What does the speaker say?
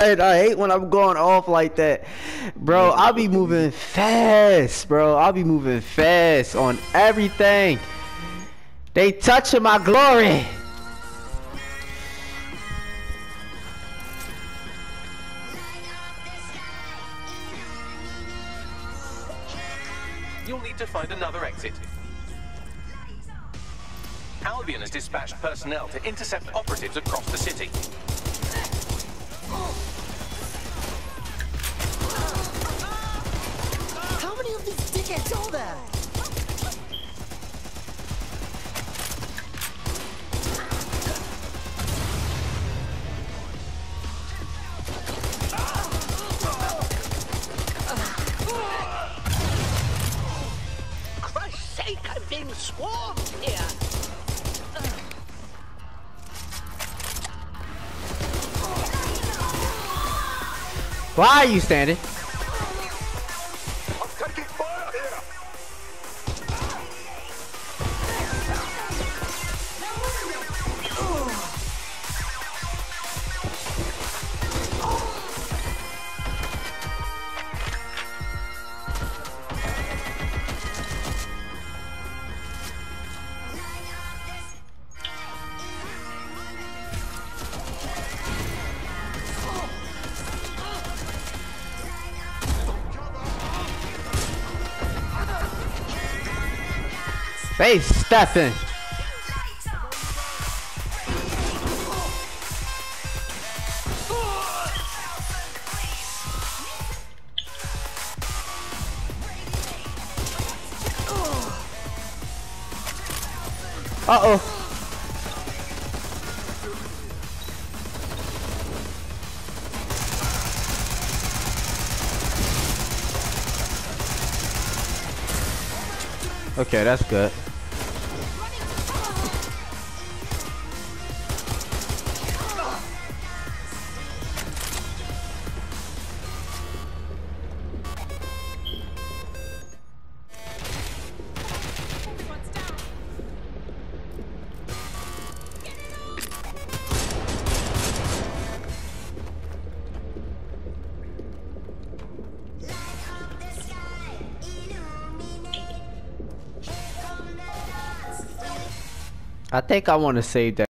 I hate when I'm going off like that. Bro, I'll be moving fast, bro. I'll be moving fast on everything. They touching my glory. You'll need to find another exit. Albion has dispatched personnel to intercept operatives across the city. How many of these dickheads are there? Christ's sake, I'm being swarmed here! Why are you standing? I'm taking fire here! They stepping. Uh-oh. Okay, that's good. I think I want to save that.